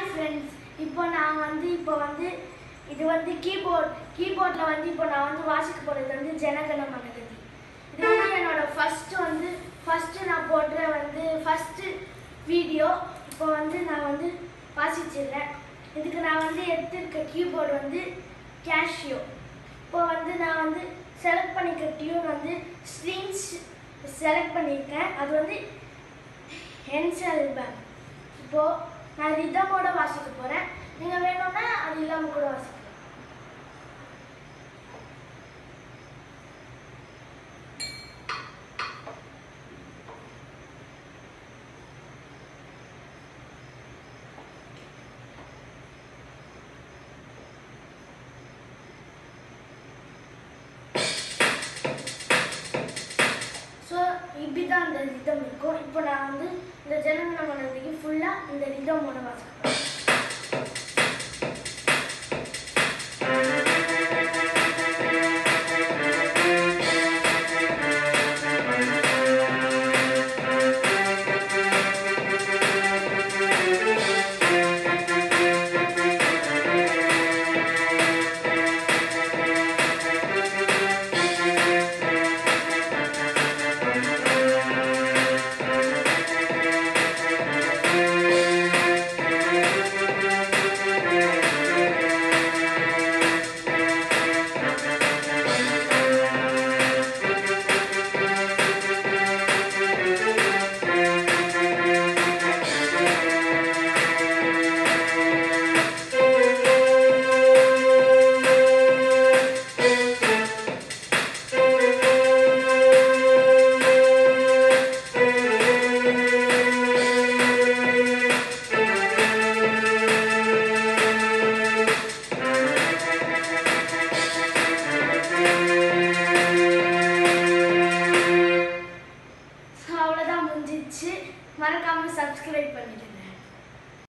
friends, இப்போ நான் வந்து இது வந்து கீபோர்ட்ல வந்து இப்போ நான் வந்து வாசிக்க போறது வந்து ஜனகன மனகதி. இது வந்து என்னோட ஃபர்ஸ்ட் நான் போடுற வந்து ஃபர்ஸ்ட் வீடியோ. இப்போ வந்து நான் வந்து வாசிச்சிடுறேன். இதுக்கு நான் வந்து எடுத்துருக்க கீபோர்டு வந்து கேஷியோ. இப்போ வந்து நான் வந்து செலக்ட் பண்ணிக்க டியூன் வந்து ஸ்ட்ரிங்ஸ் செலக்ட் பண்ணியிருக்கேன். அது வந்து என்செல்பம். இப்போ நான் ரிதமோட வாசிக்க போறேன். நீங்க வேணும்னா அது இல்லாம கூட வாசிக்கலாம். இப்படிதான் அந்த ரிதம் இருக்கும். இப்போ நான் வந்து இந்த ஜனகன மனகதிக்கு ஃபுல்லா இந்த ரிதமோட வாசிக்கிறேன். மறக்காம சப்ஸ்கிரைப் பண்ணிடுங்க.